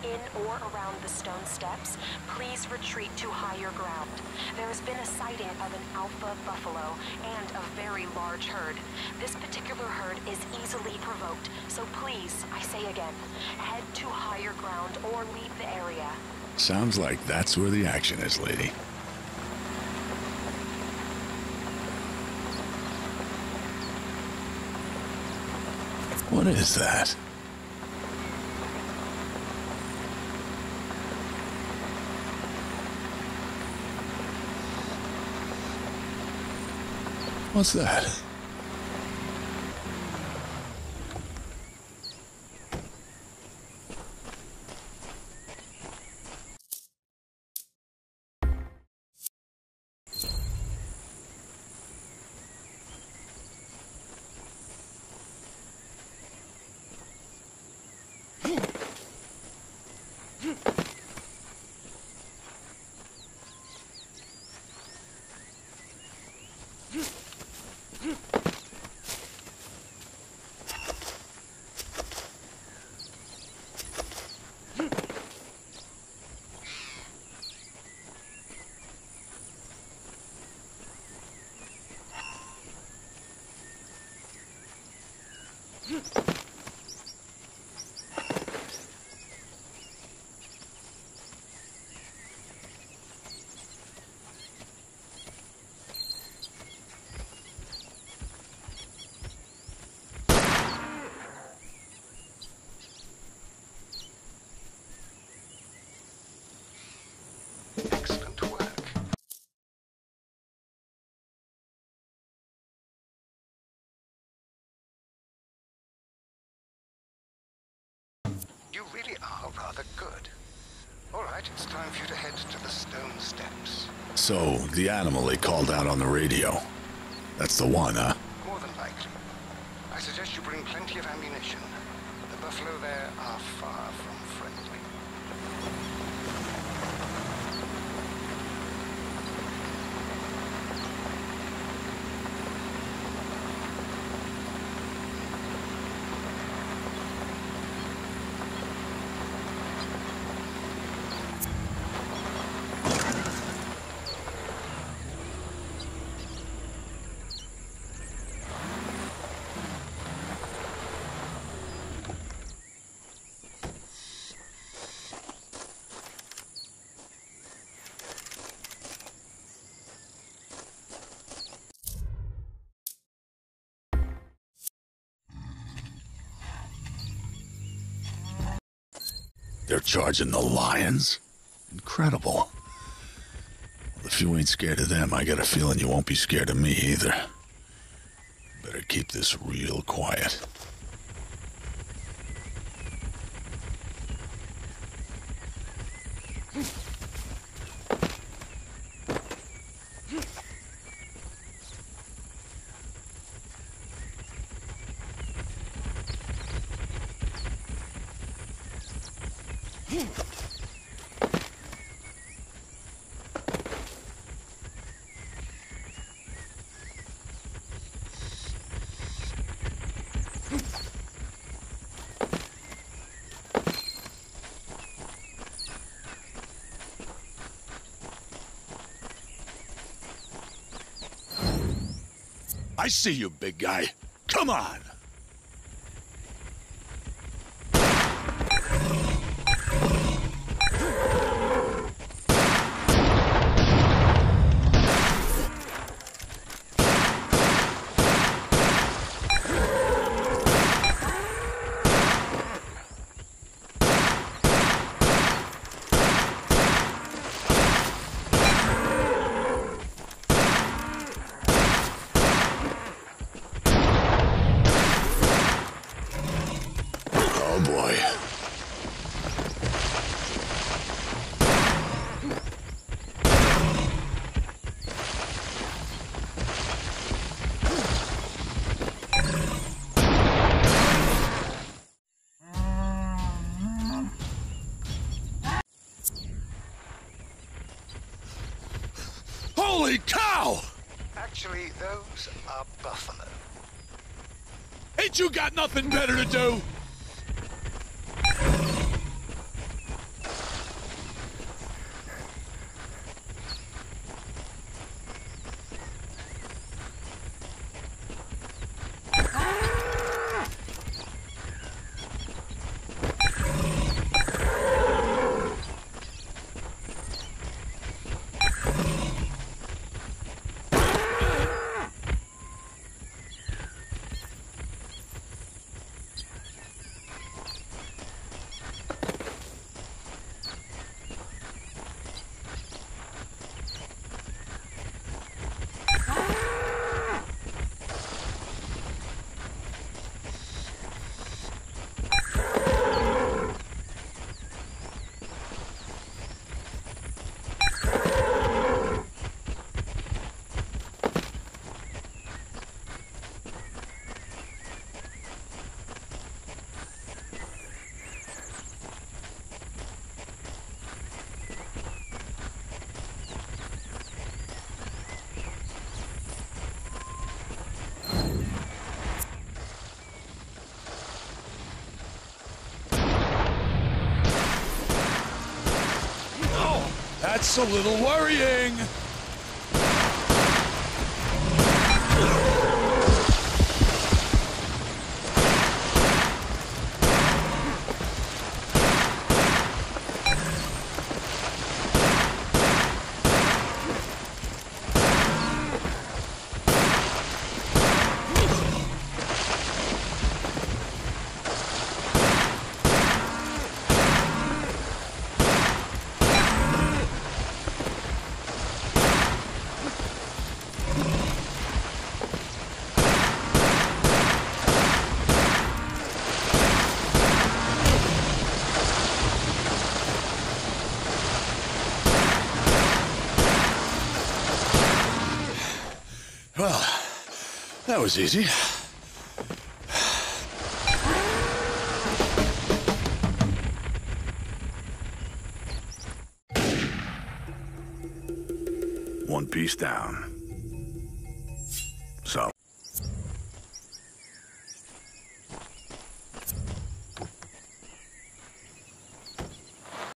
in or around the stone steps, please retreat to higher ground. There has been a sighting of an alpha buffalo and a very large herd. This particular herd is easily provoked, so please, I say again, head to higher ground or leave the area. Sounds like that's where the action is, lady. What is that? What's that? Excellent work. You really are rather good. All right, it's time for you to head to the stone steps. So, the animal they called out on the radio. That's the one, huh? More than likely. I suggest you bring plenty of ammunition. The buffalo there are far from friendly. They're charging the lions? Incredible. Well, if you ain't scared of them, I got a feeling you won't be scared of me either. Better keep this real quiet. I see you, big guy. Come on! Holy cow! Actually, those are buffalo. Ain't you got nothing better to do? That's a little worrying. Well, that was easy. One piece down.